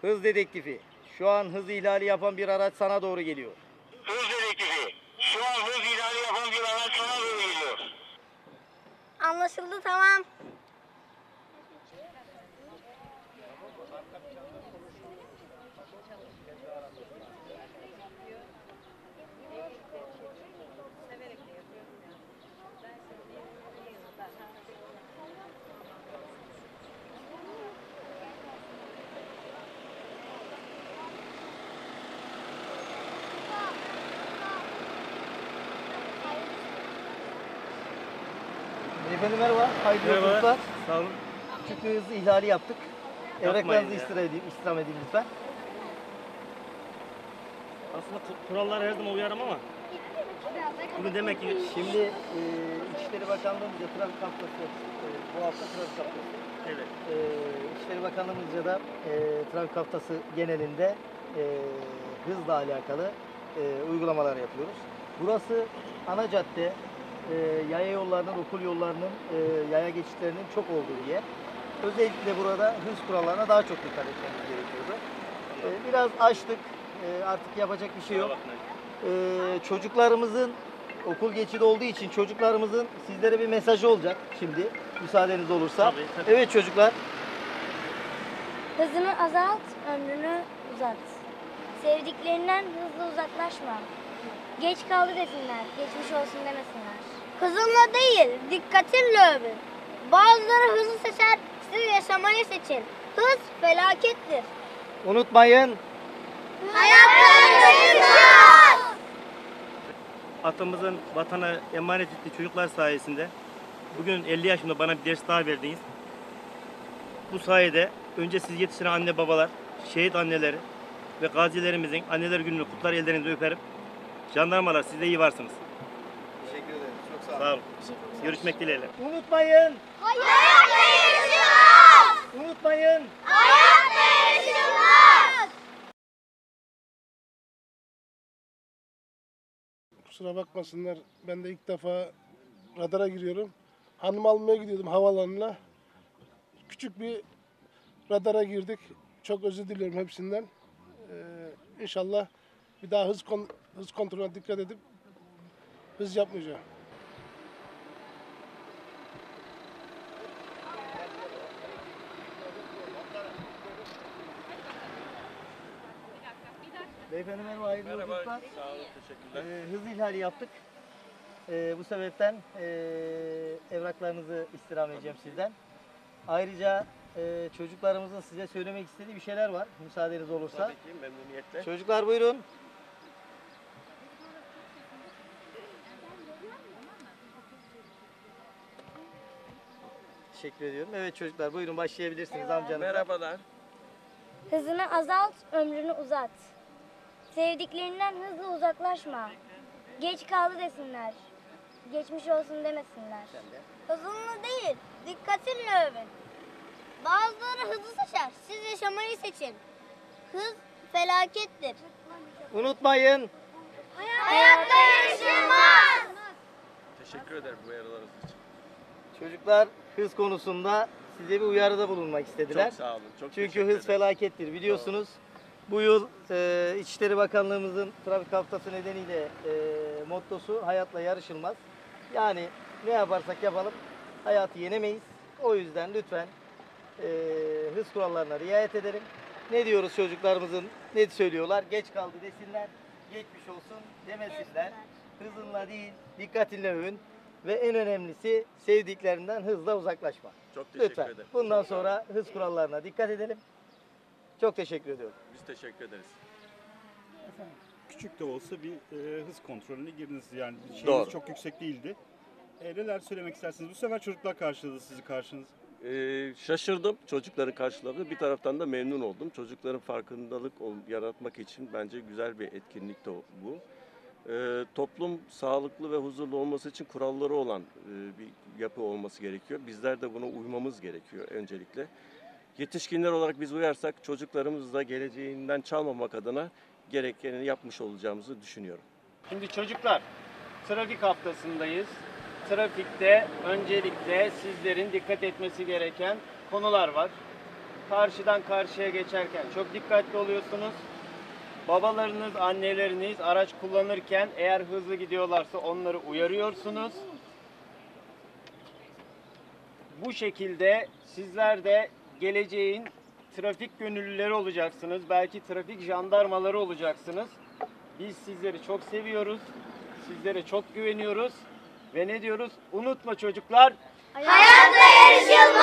Hız dedektifi. Şu an hız ihlali yapan bir araç sana doğru geliyor. Hız dedektifi. Şu an hız ihlali yapan bir araç sana doğru geliyor. Anlaşıldı, tamam. Beyefendi merhaba. Hayırlı Merhaba. yolculuklar. Sağ olun. Küçük bir hız ihlali yaptık. Evraklarınızı ya. istirham edeyim lütfen. Aslında kurallar her zaman uyarım ama bugün demek ki Şimdi İçişleri Bakanlığımızca trafik haftası, bu hafta trafik haftası. evet. İçişleri Bakanlığımızca da trafik haftası genelinde hızla alakalı uygulamalar yapıyoruz. Burası ana cadde, yaya yollarının, okul yollarının, yaya geçitlerinin çok olduğu bir yer. Özellikle burada hız kurallarına daha çok dikkat etmemiz gerekiyordu. Biraz açtık, artık yapacak bir şey yok. Çocuklarımızın okul geçidi olduğu için çocuklarımızın sizlere bir mesajı olacak şimdi, müsaadeniz olursa. Tabii. Evet çocuklar. Hızını azalt, ömrünü uzat. Sevdiklerinden hızlı uzaklaşma. Geç kaldı desinler, geçmiş olsun demesinler. Hızınla değil, dikkatinle övün. Bazıları hızı seçer, siz yaşamayı seçin. Hız felakettir. Unutmayın. Hayatlarınızı yaşayın. Atamızın vatana emanet ettiği çocuklar sayesinde bugün 50 yaşımda bana bir ders daha verdiniz. Bu sayede önce siz yetiştiren anne babalar, şehit anneleri ve gazilerimizin anneler gününü kutlar, ellerinizi öperim. Jandarmalar, siz de iyi varsınız. Teşekkür ederim. Çok sağ olun. Sağ olun. Görüşmek dileğiyle. Unutmayın. Hayatta yaşayın. Unutmayın. Hayatta yaşayın. Kusura bakmasınlar. Ben de ilk defa radara giriyorum. Hanım almaya gidiyordum havaalanına. Küçük bir radara girdik. Çok özür diliyorum hepsinden. İnşallah bir daha hız kontrolüne dikkat edip hız yapmayacağım. Beyefendi merhaba, hayırlı yolculuklar. Sağ olun, teşekkürler. Hız ihlali yaptık. Bu sebepten evraklarınızı istirham edeceğim sizden. Ayrıca çocuklarımızın size söylemek istediği bir şeyler var, müsaadeniz olursa. Tabii ki, memnuniyetle. Çocuklar buyurun. Teşekkür ediyorum. Evet çocuklar buyurun başlayabilirsiniz amcanızla. Merhabalar. Hızını azalt, ömrünü uzat. Sevdiklerinden hızlı uzaklaşma. Geç kaldı desinler. Geçmiş olsun demesinler. Hızınla değil, dikkatinle övün. Bazıları hızı seçer, siz yaşamayı seçin. Hız felakettir. Unutmayın. Hayatta yaşanmaz. Teşekkür ederim bu uyarılarınız için. Çocuklar hız konusunda size bir uyarıda bulunmak istediler. Çok sağ olun. Çok Çünkü teşekkür hız ederim. felakettir biliyorsunuz. Bu yıl İçişleri Bakanlığımızın trafik haftası nedeniyle mottosu hayatla yarışılmaz. Yani ne yaparsak yapalım hayatı yenemeyiz. O yüzden lütfen hız kurallarına riayet edelim. Ne diyoruz çocuklarımızın, ne söylüyorlar? Geç kaldı desinler, geçmiş olsun demesinler. Hızınla değil, dikkatinle övün. Ve en önemlisi sevdiklerinden hızla uzaklaşma. Çok teşekkür Lütfen ederim. bundan sonra hız kurallarına dikkat edelim. Çok teşekkür ediyorum. Biz teşekkür ederiz. Küçük de olsa bir hız kontrolüne girdiniz. Yani şeyiniz Doğru. çok yüksek değildi. Neler söylemek istersiniz? Bu sefer çocuklar karşıladı sizi karşınız. Şaşırdım çocukları karşıladı. Bir taraftan da memnun oldum. Çocukların farkındalık yaratmak için bence güzel bir etkinlik de bu. Toplum sağlıklı ve huzurlu olması için kuralları olan bir yapı olması gerekiyor. Bizler de buna uymamız gerekiyor öncelikle. Yetişkinler olarak biz uyarsak çocuklarımız da geleceğinden çalmamak adına gerekeni yapmış olacağımızı düşünüyorum. Şimdi çocuklar, trafik haftasındayız. Trafikte öncelikle sizlerin dikkat etmesi gereken konular var. karşıdan karşıya geçerken çok dikkatli oluyorsunuz. Babalarınız, anneleriniz araç kullanırken eğer hızlı gidiyorlarsa onları uyarıyorsunuz. Bu şekilde sizler de geleceğin trafik gönüllüleri olacaksınız. Belki trafik jandarmaları olacaksınız. Biz sizleri çok seviyoruz. Sizlere çok güveniyoruz. Ve ne diyoruz? Unutma çocuklar. Hayatla yarışılmaz.